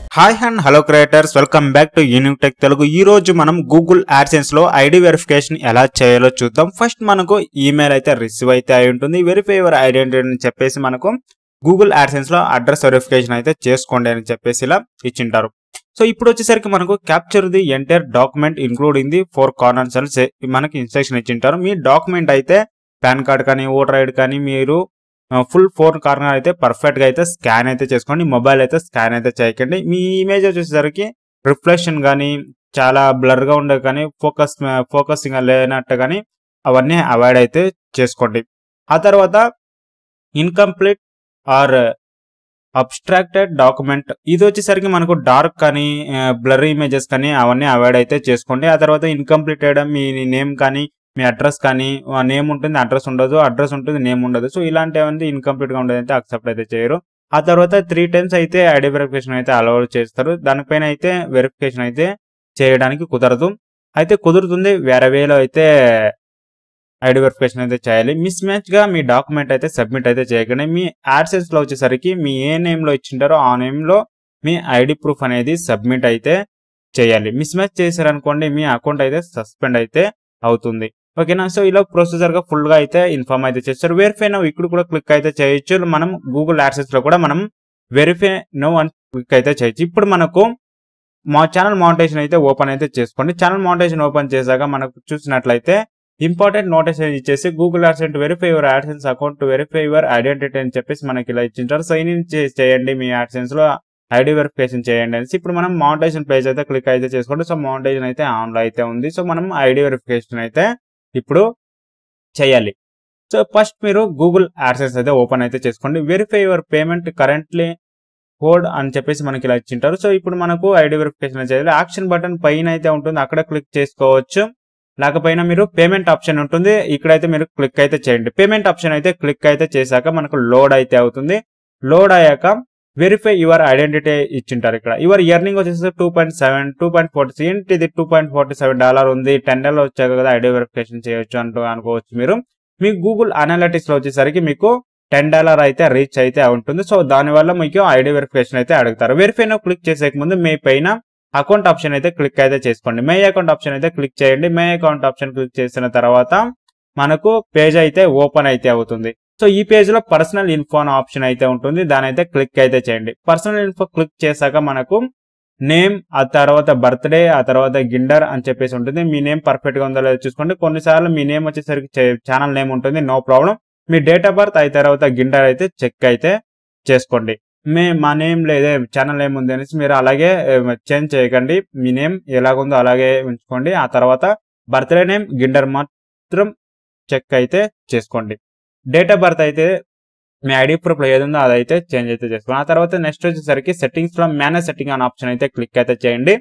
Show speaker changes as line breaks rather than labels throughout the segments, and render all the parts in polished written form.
Hi and hello creators, welcome back to unique Telugu. ఈ రోజు మనం గూగుల్ యాడ్సెన్స్ లో ఐడి వెరిఫికేషన్ ఎలా చేయాలో చూద్దాం. ఫస్ట్ మనకు ఈమెయిల్ అయితే రిసీవ్ అయితే అయి ఉంటుంది. వెరిఫై యువర్ ఐడెంటిటీ అని చెప్పేసి మనకు గూగుల్ యాడ్సెన్స్ లో అడ్రస్ వెరిఫికేషన్ అయితే చేసుకోండి అని చెప్పేసి ఇలా ఇచ్చింటారు. సో ఇప్పుడు వచ్చేసరికి మనకు capture the entire document including the 4 corners అని మనకి ఇన్స్ట్రక్షన్ ఇచ్చింటారు. మీ డాక్యుమెంట్ అయితే పాన్ కార్డ్ కానీ ఓటర్ ఐడి కానీ మీరు ఫుల్ 4 కార్నర్ అయితే పర్ఫెక్ట్ గా అయితే స్కాన్ అయితే చేసుకోండి. మొబైల్ అయితే స్కాన్ అయితే చేయకండి. మీ ఇమేజ్ వచ్చేసరికి రిఫ్లెక్షన్ కానీ చాలా బ్లర్ గా ఉండే కానీ ఫోకసింగ్ లేనట్టు కానీ అవన్నీ అవాయిడ్ అయితే చేసుకోండి. ఆ తర్వాత ఇన్కంప్లీట్ ఆర్ అబ్స్ట్రాక్టెడ్ డాక్యుమెంట్ ఇది వచ్చేసరికి మనకు డార్క్ కానీ బ్లర్ ఇమేజెస్ కానీ అవన్నీ అవాయిడ్ అయితే చేసుకోండి. ఆ తర్వాత ఇన్కంప్లీటెడ్ మీ నేమ్ కానీ మీ అడ్రస్ కానీ నేమ్ ఉంటుంది, అడ్రస్ ఉండదు, అడ్రస్ ఉంటుంది, నేమ్ ఉండదు. సో ఇలాంటివన్నీ ఇన్కంప్లీట్ గా ఉండదు అయితే యాక్సెప్ట్ అయితే చేయరు. ఆ తర్వాత 3 times అయితే ఐడి వెరిఫికేషన్ అయితే అలౌ చేస్తారు. దానిపైన అయితే వెరిఫికేషన్ అయితే చేయడానికి కుదరదు. అయితే కుదురుతుంది వేరే వేలో అయితే ఐడి వెరిఫికేషన్ అయితే చేయాలి. మిస్ మ్యాచ్ గా మీ డాక్యుమెంట్ అయితే సబ్మిట్ అయితే చేయకండి. మీ యాడ్సెన్స్ లో వచ్చేసరికి మీ ఏ నేమ్ లో ఇచ్చింటారో ఆ నేమ్ లో మీ ఐడి ప్రూఫ్ అనేది సబ్మిట్ అయితే చేయాలి. మిస్ మ్యాచ్ చేశారనుకోండి మీ అకౌంట్ అయితే సస్పెండ్ అయితే అవుతుంది. ఓకేనా. సో ఇలా ప్రొసీజర్ గా ఫుల్ గా అయితే ఇన్ఫార్మ్ అయితే చేస్తారు. వెరిఫై నౌ ఇక్కడ కూడా క్లిక్ అయితే చేయొచ్చు. మనం గూగుల్ యాడ్సెన్స్ లో కూడా మనం వెరిఫై నౌ అని క్లిక్ అయితే చేయొచ్చు. ఇప్పుడు మనకు మా ఛానల్ మానిటైజేషన్ అయితే ఓపెన్ అయితే చేసుకోండి. ఛానల్ మానిటైజేషన్ ఓపెన్ చేశాక మనకు చూసినట్లయితే ఇంపార్టెంట్ నోటిఫికేషన్ ఇచ్చేసి Google AdSense verify your AdSense account to verify your identity అని చెప్పేసి మనకి ఇలా ఇచ్చింటారు. సైన్ ఇన్ చేయండి మీ యాడ్సెన్స్ లో ఐడి వెరిఫికేషన్ చేయండి అనేసి. ఇప్పుడు మనం మానిటైజేషన్ పేజ్ అయితే క్లిక్ అయితే చేసుకోండి. సో మానిటైజేషన్ అయితే ఆన్ లో అయితే ఉంది. సో మనం ఐడి వెరిఫికేషన్ అయితే ఇప్పుడు చేయాలి. సో ఫస్ట్ మీరు గూగుల్ యాడ్సెన్స్ అయితే ఓపెన్ అయితే చేసుకోండి. Verify your payment currently code అని చెప్పేసి మనకి ఇలా ఇచ్చింటారు. సో ఇప్పుడు మనకు ఐడి వెరిఫికేషన్ చేయాలి. యాక్షన్ బటన్ పైన అయితే ఉంటుంది, అక్కడ క్లిక్ చేసుకోవచ్చు. లేకపోయినా మీరు పేమెంట్ ఆప్షన్ ఉంటుంది, ఇక్కడైతే మీరు క్లిక్ అయితే చేయండి. పేమెంట్ ఆప్షన్ అయితే క్లిక్ అయితే చేశాక మనకు లోడ్ అయితే అవుతుంది. లోడ్ అయ్యాక వెరిఫై యువర్ ఐడెంటిటీ ఇచ్చింటారు. ఇక్కడ యువర్ ఎర్నింగ్ వచ్చేసి 2.47 ఏంటి ఇది $2.47 ఉంది. $10 వచ్చాక కదా ఐడి వెరిఫికేషన్ చేయొచ్చు అంటూ అనుకోవచ్చు మీరు. మీ గూగుల్ అనలిటిక్స్ లో వచ్చేసరికి మీకు $10 అయితే రీచ్ అయితే ఉంటుంది. సో దానివల్ల మీకు ఐడి వెరిఫికేషన్ అయితే అడుగుతారు. వెరిఫై నౌ క్లిక్ చేసే ముందు మీ పైన అకౌంట్ ఆప్షన్ అయితే క్లిక్ అయితే చేసుకోండి. మై అకౌంట్ ఆప్షన్ అయితే క్లిక్ చేయండి. మై అకౌంట్ ఆప్షన్ క్లిక్ చేసిన తర్వాత మనకు పేజ్ అయితే ఓపెన్ అయితే అవుతుంది. సో ఈ పేజ్ లో పర్సనల్ ఇన్ఫో అనే ఆప్షన్ అయితే ఉంటుంది, దాని అయితే క్లిక్ అయితే చేయండి. పర్సనల్ ఇన్ఫో క్లిక్ చేశాక మనకు నేమ్, ఆ తర్వాత బర్త్డే, ఆ తర్వాత గిండర్ అని చెప్పేసి ఉంటుంది. మీ నేమ్ పర్ఫెక్ట్ గా ఉందో లేదో చూసుకోండి. కొన్నిసార్లు మీ నేమ్ వచ్చేసరికి ఛానల్ నేమ్ ఉంటుంది, నో ప్రాబ్లం. మీ డేట్ ఆఫ్ బర్త్ ఆ తర్వాత గిండర్ అయితే చెక్ అయితే చేసుకోండి. మా నేమ్ లేదే ఛానల్ నేమ్ ఉంది అనేసి మీరు అలాగే చేంజ్ చేయకండి. మీ నేమ్ ఎలాగుందో అలాగే ఉంచుకోండి. ఆ తర్వాత బర్త్డే నేమ్ గిండర్ మాత్రం చెక్ అయితే చేసుకోండి. డేట్ ఆఫ్ బర్త్ అయితే మీ ఐడి ప్రూఫ్ లో ఏది ఉందో అదైతే చేంజ్ అయితే చేసుకోండి. ఆ తర్వాత నెక్స్ట్ వచ్చేసరికి సెట్టింగ్స్ లో మేనేజ్ సెట్టింగ్ అనే ఆప్షన్ అయితే క్లిక్ అయితే చేయండి.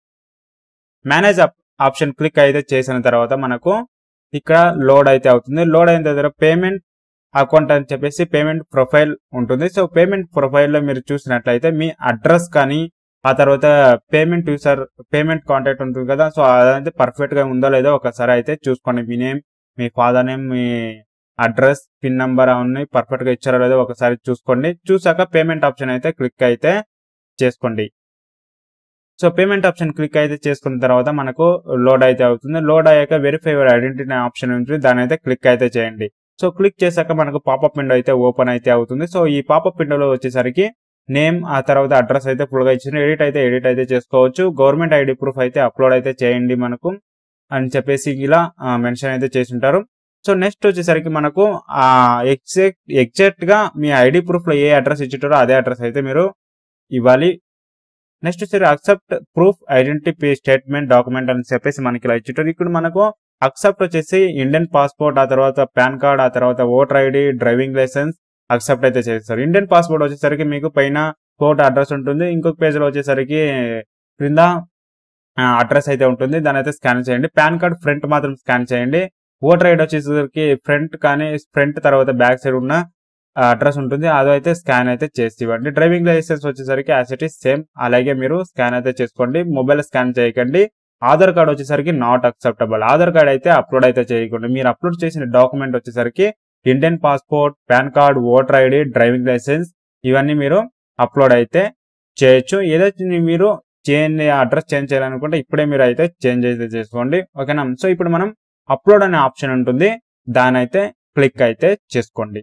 మేనేజ్ ఆప్షన్ క్లిక్ అయితే చేసిన తర్వాత మనకు ఇక్కడ లోడ్ అయితే అవుతుంది. లోడ్ అయిన తర్వాత పేమెంట్ అకౌంట్ అని చెప్పేసి పేమెంట్ ప్రొఫైల్ ఉంటుంది. సో పేమెంట్ ప్రొఫైల్ లో మీరు చూసినట్లయితే మీ అడ్రస్ కానీ ఆ తర్వాత పేమెంట్ కాంటాక్ట్ ఉంటుంది కదా, సో అదైతే పర్ఫెక్ట్ గా ఉందో లేదో ఒకసారి అయితే చూసుకోండి. మీ నేమ్, మీ ఫాదర్ నేమ్, మీ అడ్రస్, పిన్ నంబర్ అవన్నీ పర్ఫెక్ట్ గా ఇచ్చారో లేదో ఒకసారి చూసుకోండి. చూసాక పేమెంట్ ఆప్షన్ అయితే క్లిక్ అయితే చేసుకోండి. సో పేమెంట్ ఆప్షన్ క్లిక్ అయితే చేసుకున్న తర్వాత మనకు లోడ్ అయితే అవుతుంది. లోడ్ అయ్యాక వెరిఫై యువర్ ఐడెంటిటీ ఆప్షన్ ఉంటుంది, దాని అయితే క్లిక్ అయితే చేయండి. సో క్లిక్ చేశాక మనకు పాపప్ విండో అయితే ఓపెన్ అయితే అవుతుంది. సో ఈ పాపప్ విండోలో వచ్చేసరికి నేమ్, ఆ తర్వాత అడ్రస్ అయితే ఫుల్ గా ఇచ్చిన ఎడిట్ అయితే చేసుకోవచ్చు. గవర్నమెంట్ ఐడి ప్రూఫ్ అయితే అప్లోడ్ అయితే చేయండి మనకు అని చెప్పేసి ఇలా మెన్షన్ అయితే చేసి ఉంటారు. సో నెక్స్ట్ వచ్చేసరికి మనకు ఎగ్జాక్ట్ గా మీ ఐడి ప్రూఫ్ లో ఏ అడ్రస్ ఇచ్చారో అదే అడ్రస్ అయితే మీరు ఇవ్వాలి. నెక్స్ట్ వచ్చేసరికి accept proof identity statement document అని చెప్పేసి మనకి ఇలా ఇచ్చారు. ఇక్కడ మనకు అక్సెప్ట్ వచ్చేసి ఇండియన్ పాస్పోర్ట్, ఆ తర్వాత పాన్ కార్డ్, ఆ తర్వాత voter ID, driving licence accept అయితే చేస్తారు. ఇండియన్ పాస్పోర్ట్ వచ్చేసరికి మీకు పైన కోర్ట్ అడ్రస్ ఉంటుంది, ఇంకొక పేజ్ లో వచ్చేసరికి క్రింద అడ్రస్ అయితే ఉంటుంది, దాని అయితే స్కాన్ చేయండి. పాన్ కార్డ్ ఫ్రంట్ మాత్రం స్కాన్ చేయండి. ఓటర్ ఐడి వచ్చేసరికి ఫ్రంట్ తర్వాత బ్యాక్ సైడ్ ఉన్న అడ్రస్ ఉంటుంది, అదైతే స్కాన్ అయితే చేసి ఇవ్వండి. డ్రైవింగ్ లైసెన్స్ వచ్చేసరికి యాజ్ ఇట్ ఈస్ సేమ్ అలాగే మీరు స్కాన్ అయితే చేసుకోండి. మొబైల్ స్కాన్ చేయకండి. ఆధార్ కార్డ్ వచ్చేసరికి నాట్ అక్సెప్టబుల్. ఆధార్ కార్డ్ అయితే అప్లోడ్ అయితే చేయకండి. మీరు అప్లోడ్ చేసిన డాక్యుమెంట్ వచ్చేసరికి Indian passport, PAN card, voter ID, driving licence ఇవన్నీ మీరు అప్లోడ్ అయితే చేయొచ్చు. ఏదైతే మీరు అడ్రస్ చేంజ్ చేయాలనుకుంటే ఇప్పుడే మీరు అయితే చేంజ్ అయితే చేసుకోండి. ఓకేనా. సో ఇప్పుడు మనం అప్లోడ్ అనే ఆప్షన్ ఉంటుంది, దాని అయితే క్లిక్ అయితే చేసుకోండి.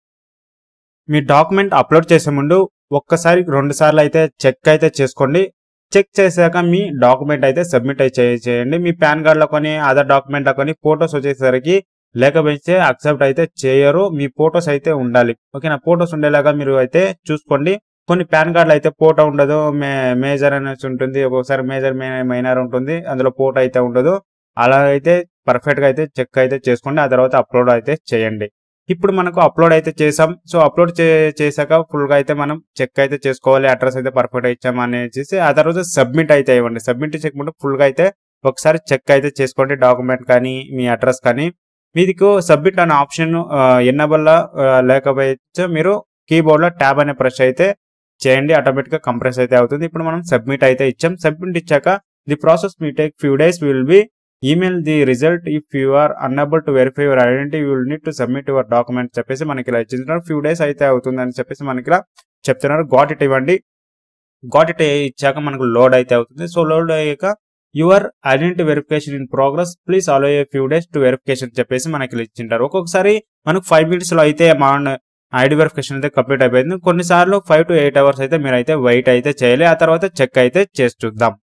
మీ డాక్యుమెంట్ అప్లోడ్ చేసే ముందు ఒక్కసారి 2 సార్లు అయితే చెక్ అయితే చేసుకోండి. చెక్ చేశాక మీ డాక్యుమెంట్ అయితే సబ్మిట్ అయితే చేయండి. మీ పాన్ కార్డులో కొని అదర్ డాక్యుమెంట్లో కొని ఫొటోస్ వచ్చేసరికి లేకపోతే యాక్సెప్ట్ అయితే చేయరు. మీ ఫొటోస్ అయితే ఉండాలి. ఓకేనా. ఫొటోస్ ఉండేలాగా మీరు అయితే చూసుకోండి. కొన్ని పాన్ కార్డులు అయితే ఫోటో ఉండదు, మేజర్ అనేసి ఉంటుంది, ఒక్కొక్కసారి మేజర్ మైనర్ ఉంటుంది, అందులో ఫోటో అయితే ఉండదు. అలా అయితే పర్ఫెక్ట్ గా అయితే చెక్ అయితే చేసుకోండి. ఆ తర్వాత అప్లోడ్ అయితే చేయండి. ఇప్పుడు మనకు అప్లోడ్ అయితే చేసాం. సో అప్లోడ్ చేశాక ఫుల్ గా అయితే మనం చెక్ అయితే చేసుకోవాలి, అడ్రస్ అయితే పర్ఫెక్ట్ ఇచ్చాం అనేసి. ఆ తర్వాత సబ్మిట్ అయితే ఇవ్వండి. సబ్మిట్ చేయకుండా ఫుల్ గా అయితే ఒకసారి చెక్ అయితే చేసుకోండి, డాక్యుమెంట్ కానీ మీ అడ్రస్ కానీ. మీకు సబ్మిట్ అనే ఆప్షన్ ఎన్నబుల్ లేకపోతే మీరు కీబోర్డ్ లో ట్యాబ్ అనే ప్రెస్ అయితే చేయండి, ఆటోమేటిక్ గా కంప్రెస్ అయితే అవుతుంది. ఇప్పుడు మనం సబ్మిట్ అయితే ఇచ్చాం. సబ్మిట్ ఇచ్చాక the process may take few days, will be email the result if you are unable to verify your identity you will need to submit your document చెప్పేసి మనకి ఇలా ఇచ్చింటున్నారు. ఫ్యూ డేస్ అయితే అవుతుంది అని చెప్పేసి మనకి ఇలా చెప్తున్నారు. గాట్ ఇట్ ఇవ్వండి. గాట్ ఇట్ ఇచ్చాక మనకు లోడ్ అయితే అవుతుంది. సో లోడ్ అయ్యాక your identity verification in progress, please allow a few days to verification చెప్పేసి మనకి ఇచ్చింటారు. ఒక్కొక్కసారి మనకు 5 minutes లో అయితే మన ఐడి వెరిఫికేషన్ అయితే కంప్లీట్ అయిపోయింది. కొన్నిసార్లు 5 to 8 hours అయితే మీరు అయితే వెయిట్ అయితే చేయాలి. ఆ తర్వాత చెక్ అయితే చేసి చూద్దాం.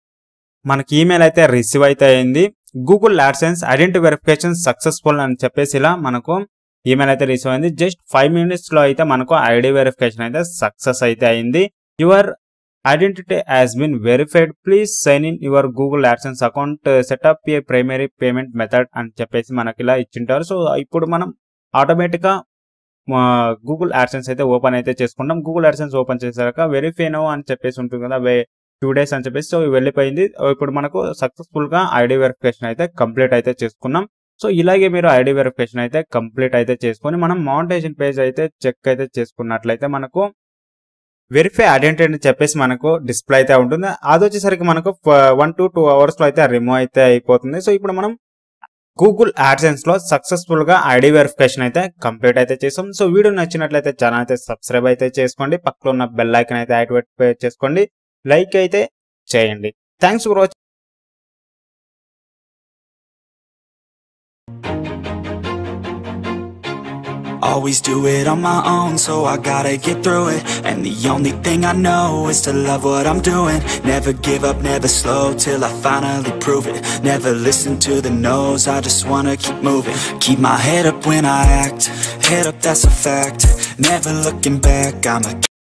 మనకి ఈమెయిల్ అయితే రిసీవ్ అయితే అయింది. Google AdSense identity verification successful అని చెప్పేసి ఇలా మనకు ఈమెయిల్ అయితే రిసీవ్ అయింది. జస్ట్ 5 minutes లో అయితే మనకు ఐడి వెరిఫికేషన్ అయితే సక్సెస్ అయితే అయింది. Your identity has been verified, please sign in your Google AdSense account, set up a primary payment method అని చెప్పేసి మనకి ఇలా ఇచ్చింటారు. సో ఇప్పుడు మనం ఆటోమేటిక్ గా గూగుల్ యాడ్సెన్స్ అయితే ఓపెన్ అయితే చేసుకుంటాం. గూగుల్ యాడ్సెన్స్ ఓపెన్ చేశాక వెరిఫై నౌ అని చెప్పేసి ఉంటుంది కదా, 2 days అని చెప్పేసి. సో వెళ్ళిపోయింది. ఇప్పుడు మనకు సక్సెస్ఫుల్ గా ఐడి వెరిఫికేషన్ అయితే కంప్లీట్ అయితే చేసుకున్నాం. సో ఇలాగే మీరు ఐడి వెరిఫికేషన్ అయితే కంప్లీట్ అయితే చేసుకొని మనం మానిటైజేషన్ పేజ్ అయితే చెక్ అయితే చేసుకున్నట్లయితే మనకు వెరిఫై ఐడెంటిటీ అని చెప్పేసి మనకు డిస్ప్లే అయితే ఉంటుంది. అది వచ్చేసరికి మనకు 1 to 2 hours లో అయితే రిమూవ్ అయితే అయిపోతుంది. సో ఇప్పుడు మనం గూగుల్ యాడ్సెన్స్ లో సక్సెస్ఫుల్ గా ఐడి వెరిఫికేషన్ అయితే కంప్లీట్ అయితే చేసాం. సో వీడియో నచ్చినట్లయితే ఛానల్ అయితే సబ్స్క్రైబ్ అయితే చేసుకోండి, పక్కలో ఉన్న బెల్ ఐకాన్ అయితే యాక్టివేట్ చేసుకోండి, లైక్ అయితే చేయండి. Thanks for watching.
Always do it on my own, so I gotta get through it. And the only thing I know is to love what I'm doing. Never give up, never slow, till I finally prove it. Never listen to the no's, I just wanna keep moving. Keep my head up when I act, head up, that's a fact. Never looking back, I'm a